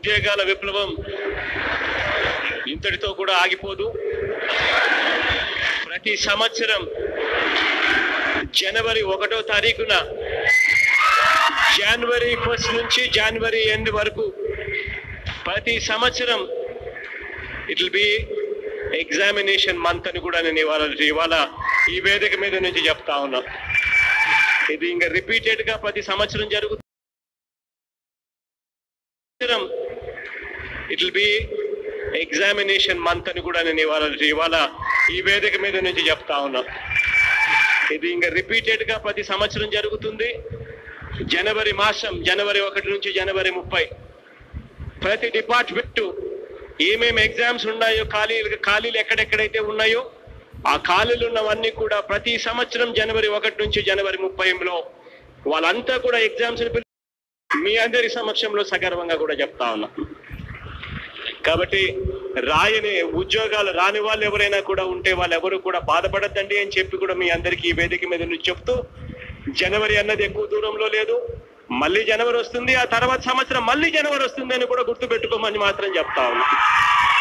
ఉద్యోగాల విప్లవం ఇంతటితో కూడా ఆగిపోదు. ప్రతి సంవత్సరం జనవరి 1వ తారీఖున జనవరి 1 నుంచి జనవరి ఎండ్ వరకు ప్రతి సంవత్సరం it will be examination month అని కూడా నేను ఇవాళ ఈ వేదిక మీద నుంచి చెప్తా ఉన్నా. ఇది ఇంకా రిపీటెడ్ గా ప్రతి సంవత్సరం జరుగుతుంది. It will be examination month అని కూడా నేను ఇవాళ ఈ వేదిక మీద నుంచి చెప్తా ఉన్నా. ఇది ఇంకా రిపీటెడ్ గా ప్రతి సంవత్సరం జరుగుతుంది. జనవరి మాసం జనవరి 1 నుంచి జనవరి 30 ప్రతి డిపార్ట్మెంట్ ఏమేమి ఎగ్జామ్స్ ఉన్నాయో ఖాళీలు ఎక్కడెక్కడైతే ఉన్నాయో ఆ ఖాళీలు ఉన్నవన్నీ కూడా ప్రతి సంవత్సరం జనవరి 1 నుంచి జనవరి 30లో వాళ్ళంతా కూడా ఎగ్జామ్స్ మీ అందరి సమక్షంలో సగర్వంగా కూడా చెప్తా ఉన్నా. కాబట్టి రాయని ఉద్యోగాలు రాని వాళ్ళు ఎవరైనా కూడా ఉంటే వాళ్ళు ఎవరు కూడా బాధపడద్దండి అని చెప్పి కూడా మీ అందరికీ ఈ వేదిక మీద నుంచి చెప్తూ, జనవరి అన్నది ఎక్కువ దూరంలో లేదు. మళ్ళీ జనవరి వస్తుంది, ఆ తర్వాత సంవత్సరం మళ్ళీ జనవరి వస్తుంది అని కూడా గుర్తుపెట్టుకోమని మాత్రం చెప్తా ఉన్నా.